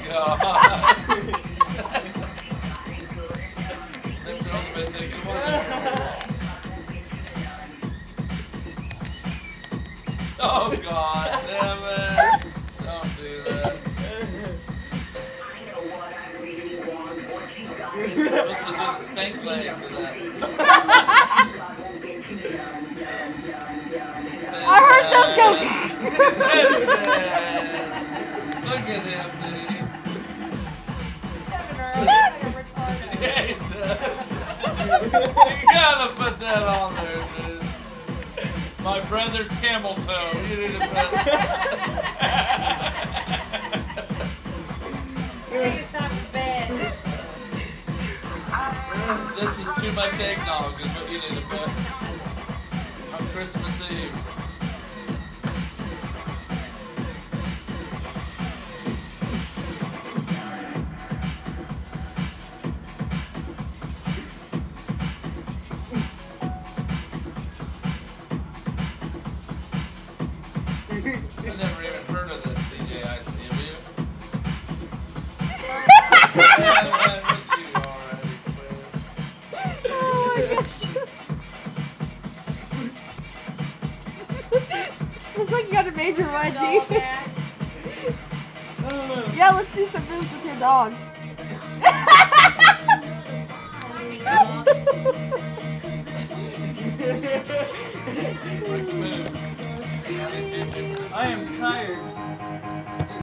God. Them girls have been thinking about that. Oh God, damn it. Don't do that. You're supposed to do the spank leg to that. I heard those go. Look at him, dude. You gotta put that on there, dude. My brother's camel toe. You need to put It's not bad. This is too much eggnog is what you need to put on Christmas Eve. I've never even heard of this CJIC, have you? Looks like you got a major wedgie. Dog, man. Yeah, let's do some moves with your dog.